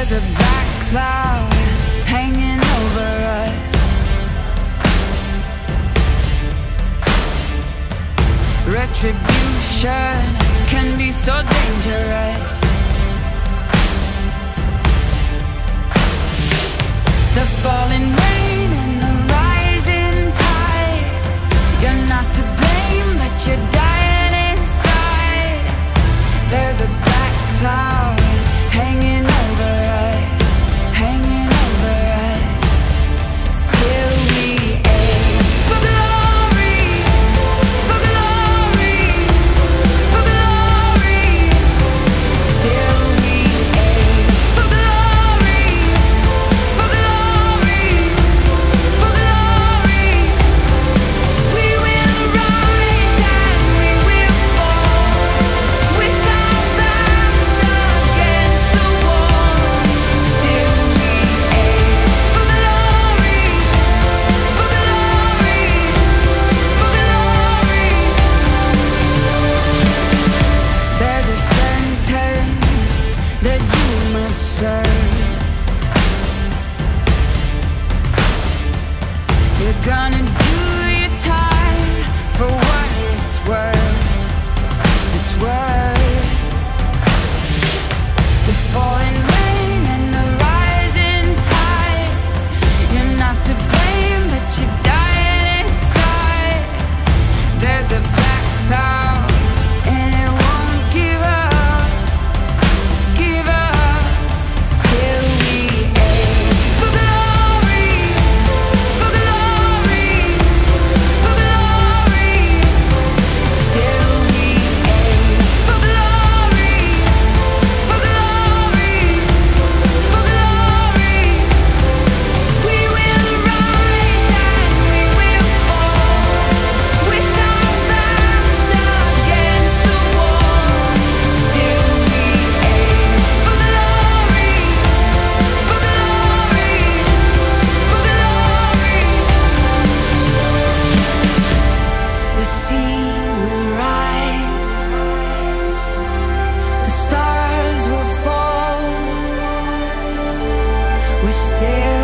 There's a black cloud hanging over us. Retribution can be so dangerous. The falling rain and the rising tide. You're not to blame, but you're dying inside. There's a black cloud hanging over us, hanging over us. Still we aim for glory, for glory, for glory. Still we aim for glory, for glory, for glory. We will rise and we will fall with our backs against the wall. Still we aim for glory, for glory, for glory. There's a sentence that you must serve. You're gonna do your time for what it's worth. It's worth. The falling rain and the rising tides. You're not to blame, but you're dying inside. There's a black cloud and it won't give up, give up. Still we aim for glory, for glory, for glory. Still we aim for glory, for glory, for glory. We will rise and we will fall with our backs against the wall. Still we aim for glory, for glory, for glory. The sea will rise, the stars will fall. We're still